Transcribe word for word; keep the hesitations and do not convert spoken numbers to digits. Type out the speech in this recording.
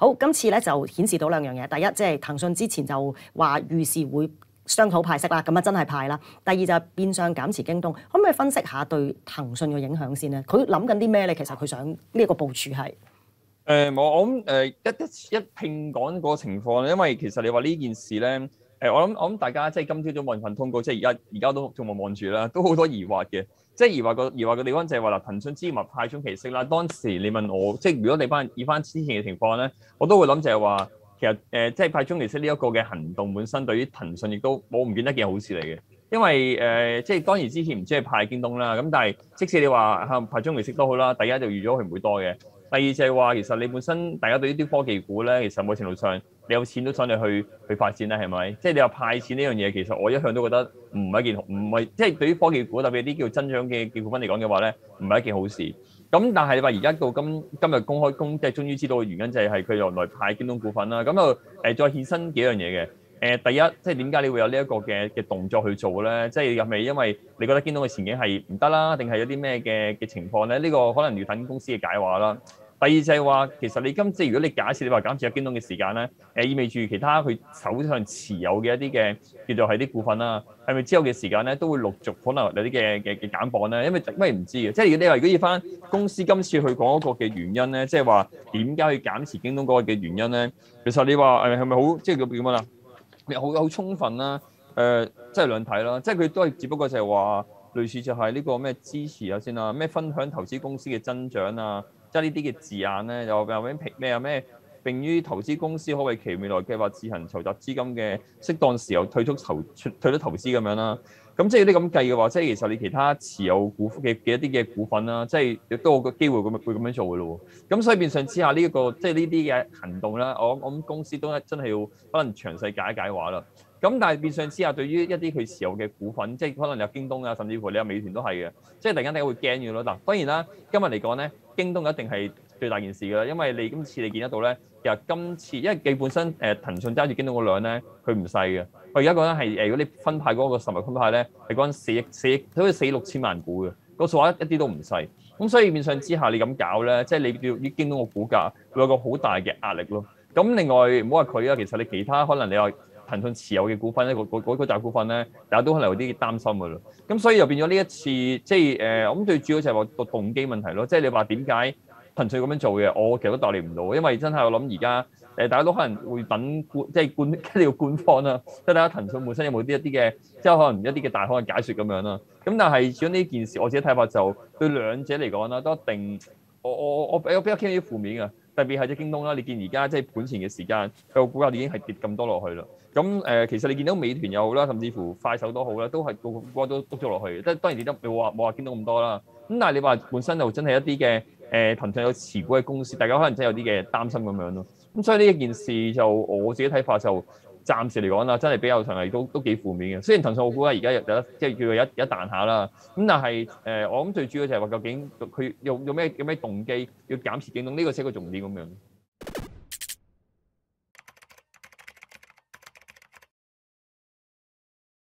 好，今次咧就顯示到兩樣嘢，第一即係騰訊之前就話預示會商討派息啦，咁啊真係派啦。第二就係變相減持京東，可唔可以分析下對騰訊嘅影響先咧？佢諗緊啲咩咧？其實佢想呢一個部署係誒冇、呃，我諗誒、呃、一一一拼講個情況，因為其實你話呢件事咧，誒、呃、我諗我諗大家即係今朝早冇份通告，即係而家而家都仲冇望住啦，都好多疑惑嘅。即係疑惑個疑惑嘅地方就係話嗱，騰訊之前派中期息啦，當時你問我，即係如果你翻以翻之前嘅情況咧，我都會諗就係話，其實誒、呃、即係派中期息呢一個嘅行動本身對於騰訊亦都我唔見得一件好事嚟嘅。因為誒、呃，即係當然之前唔知係派京東啦，咁但係即使你話嚇派中期息都好啦，第一就預咗佢唔會多嘅，第二就係話其實你本身大家對呢啲科技股咧，其實某程度上你有錢都想你去去發展啦，係咪？即係你話派錢呢樣嘢，其實我一向都覺得唔係一件唔係即係對於科技股特別啲叫增長嘅嘅股份嚟講嘅話咧，唔係一件好事。咁但係你話而家到今今日公開公即係終於知道嘅原因就係佢原來派京東股份啦，咁就誒再衍生幾樣嘢嘅。誒第一，即係點解你會有呢一個嘅嘅動作去做咧？即係係咪因為你覺得京東嘅前景係唔得啦，定係有啲咩嘅嘅情況咧？呢、這個可能要等公司嘅解話啦。第二就係話，其實你今次如果你假設你話減持咗京東嘅時間咧，誒意味住其他佢手上持有嘅一啲嘅叫做係啲股份啦，係咪之後嘅時間咧都會陸續可能有啲嘅嘅嘅減磅咧？因為因為唔知嘅，即係你話如果要翻公司今次去講嗰個嘅原因咧，即係話點解去減持京東嗰個嘅原因咧？其實你話誒係咪好即係叫點樣啦？好好充分啦，誒、呃，即係兩睇啦，即係佢都係只不過就係話類似就係呢個咩支持啊先啦，咩分享投資公司嘅增長啊，即係呢啲嘅字眼咧，又又咩咩啊咩，並於投資公司可為其未來計劃自行籌集資金嘅適當時候退出投退出投資咁樣啦。咁即係啲咁計嘅話，即係其實你其他持有股嘅嘅一啲嘅股份啦，即係亦都有個機會咁會咁樣做嘅咯。咁所以變相之下呢、這、一個即係呢啲嘅行動啦，我我諗公司都真係要可能詳細解一解話啦。咁但係變相之下，對於一啲佢持有嘅股份，即係可能有京東啊，甚至乎你有美團都係嘅，即係突然間大家會驚嘅咯。嗱，當然啦，今日嚟講咧，京東一定係最大件事㗎啦，因為你今次你見得到咧，其實今次因為佢本身誒、呃、騰訊揸住京東個量咧，佢唔細嘅。我而家講緊係誒，如果你分派嗰個實物分派咧，係講緊四億四億，好似四六千萬股嘅，個數額一啲都唔細。咁所以變相之下，你咁搞咧，即係你要啲京東個股價會有個好大嘅壓力咯。咁另外唔好話佢啊，其實你其他可能你話騰訊持有嘅股份咧，嗰嗰嗰扎股份咧，大家都可能有啲擔心㗎咯。咁所以又變咗呢一次，即係誒，我諗最主要就係話個動機問題咯。即係你話點解騰訊咁樣做嘅，我其實都代理唔到，因為真係我諗而家。誒，大家都可能會等官，即係官，即係要官方啦。即係大家騰訊本身有冇啲一啲嘅，即係可能一啲嘅大行嘅解説咁樣啦。咁但係始終呢件事，我自己睇法就對兩者嚟講啦，都一定我我我比較比較傾啲負面嘅。特別係隻京東啦，你見而家即係盤前嘅時間，佢個股價已經係跌咁多落去啦。咁誒、呃，其實你見到美團又好啦，甚至乎快手都好啦，都係個股價都篤咗落去。即係當然跌得冇話冇話見到咁多啦。咁但係你話本身就真係一啲嘅誒騰訊有持股嘅公司，大家可能真係有啲嘅擔心咁樣咯。咁所以呢一件事就我自己睇法就暫時嚟講啦，真係比較上係都都幾負面嘅。雖然騰訊我估啊，而家有得即係叫做一一彈下啦。咁但係誒、呃，我諗最主要就係話究竟佢用用咩有咩動機要減持京東呢、這個先係個重點咁樣。